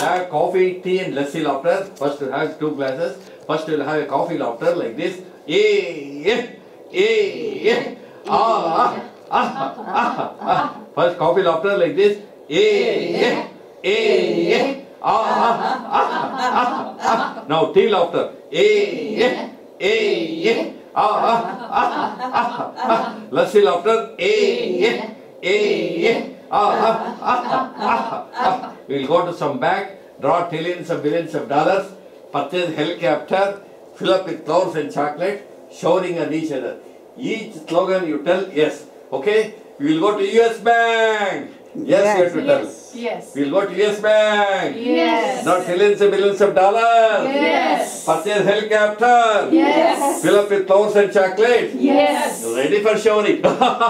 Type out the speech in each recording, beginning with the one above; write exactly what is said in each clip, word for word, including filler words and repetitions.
have coffee, tea and lassi laughter. First we'll have two glasses. First we'll have a coffee laughter like this. Eh, eh, eh, eh. Ah, ah, ah, ah. First coffee laughter like this. Eh, eh, eh, eh. Ah, ah, ah, ah, ah. Now tea laughter. Eh, eh, eh, eh. Ah, ah, ah, ah, ah. Lassi laughter. Eh, eh, eh, eh. Ah, ah, ah, ah, ah. We will go to some bank, draw trillions of billions of dollars, purchase helicopter, fill up with flowers and chocolate, showering at each other. Each slogan you tell yes. Okay? We will go to U S Bank. Yes, yes, you have to tell. Yes. Yes. We will go to U S Bank. Yes. Not trillions and billions of dollars. Yes. Purchase helicopter. Yes. Fill up with flowers and chocolate. Yes. Ready for showering.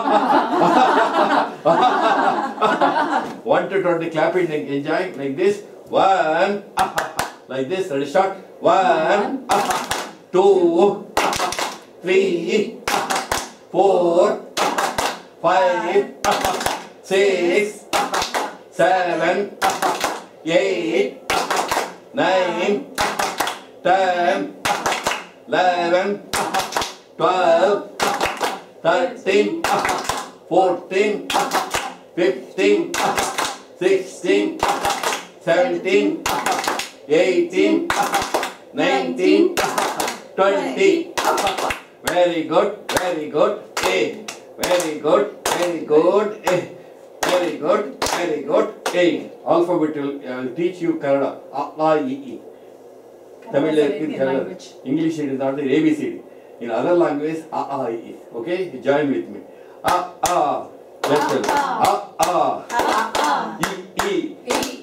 One to twenty clapping and enjoying like this. One, like this. Ready, start. One, two, three, four, five, six, seven, eight, nine, ten, eleven, twelve, thirteen, fourteen, fifteen, sixteen, seventeen, eighteen, nineteen, twenty. Very good, very good. A. Very good, very good. A. Very good, very good. A. Alphabet will uh, teach you Kannada. A, A, I, E. Tamil is Kannada. English it is not the A B C D. In other languages, A, A, I, E. Okay, you join with me. A, A. Let's tell. A, A. E, E.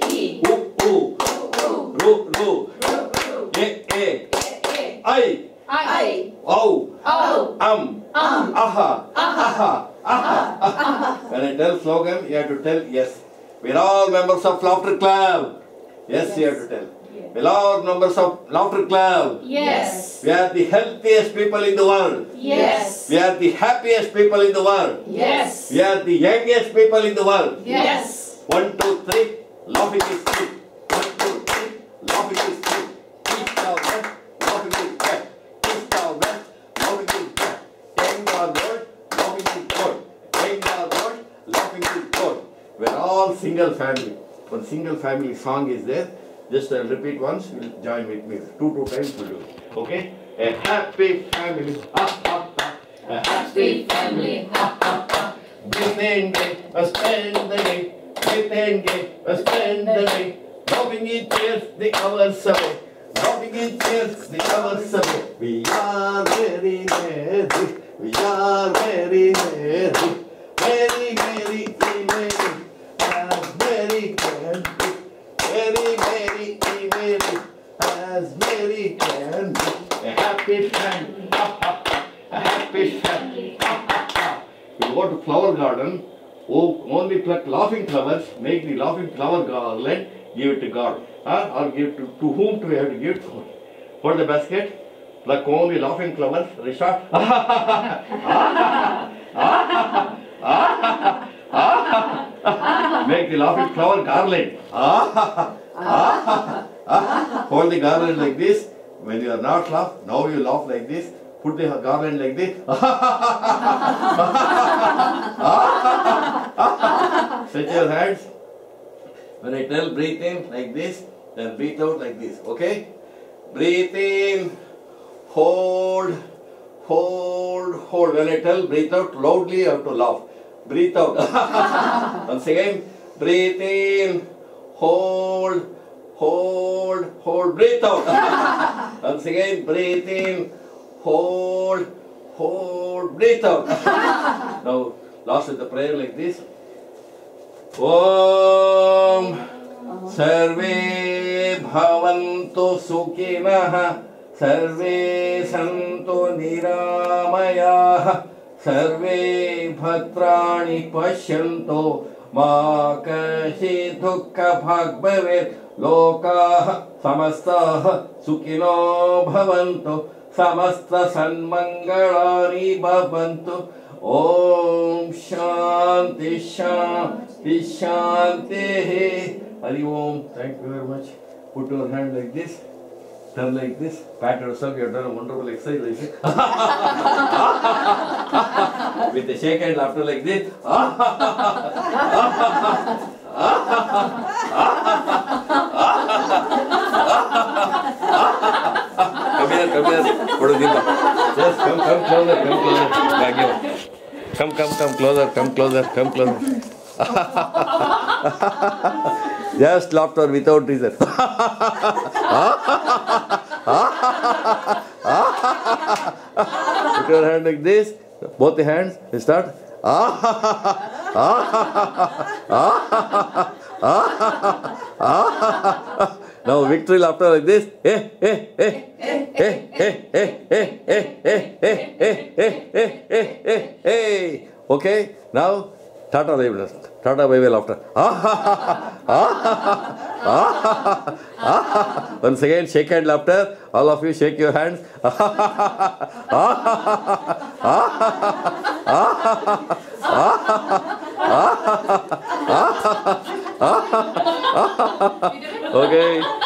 U, U. Ru, Ru. E, E. I. I. O. O. Um. Um. Aha. Aha. Aha. Aha. When I tell slogan, you have to tell yes. We are all members of Laughter Club. Yes, yes. You have to tell. Yes. We are all members of Laughter Club. Yes. We are the healthiest people in the world. Yes. We are the happiest people in the world. Yes. We are the youngest people in the world. Yes. One, two, three. Laughing is good. One, two, three. Laughing is good. East down west. Laughing is bad. East down west. Laughing is bad. Ten down road. Laughing is good. Ten down road. Laughing is good. We are all single family. One single family song is there. Just uh, repeat once. You will join with me. Two, two times we will do. Okay? A happy family. Ha, ha, ha. A happy family. Ha, ha, ha. Breathe in day. Spend the day. Breathe in day. Spend the day. Loving each years the hours away. Loving each years the hours away. We are very merry. We are very merry. Very, very, merry. As merry can be. Very, very, merry. As merry can be. A happy family. Ha, ha, ha. A happy family. Ha, ha, ha. You go to flower garden. Oh, only pluck laughing flowers. Make the laughing flower garland. Give it to God. Huh? Or give it to, to whom do we have to give it to? Hold the basket. Pluck only laughing flowers. Richard. Make the laughing flower garland. Hold the garland like this. When you are not laugh, now you laugh like this. Put the garland like this. Stretch your hands. When I tell breathe in like this, then breathe out like this. Okay? Breathe in. Hold. Hold. Hold. When I tell breathe out, loudly you have to laugh. Breathe out. Once again. Breathe in. Hold. Hold. Hold. Breathe out. Once again. Breathe in. Hold, hold, breathe out. Now, last with the prayer like this. Om Sarve Bhavantu Sukhinah Sarve Santu Niramaya Sarve Bhadrani Pashyanto Ma Kashi Dukkha Bhag Bhavet Lokah Samastah Sukhino Bhavantu Samasta Sanmangalani Bhavantu. Om Shanti Shanti Shanti. Hari Om. Thank you very much. Put your hand like this. Turn like this. Pat yourself. You have done a wonderful exercise like this. With a shake and laughter like this. Come here, come here. What is it? Yes, come, come closer, come closer. Back here. Come, come, come closer, come closer, come closer. Just laughter without reason. Put your hand like this. Both the hands. You start. Now victory laughter like this. Eh, eh, eh. Eh, eh, eh, eh, eh, eh, eh, eh, eh, eh, eh, eh. Okay. Now Tata baby. Tata baby laughter. Once again, shake hand laughter. All of you shake your hands. Okay.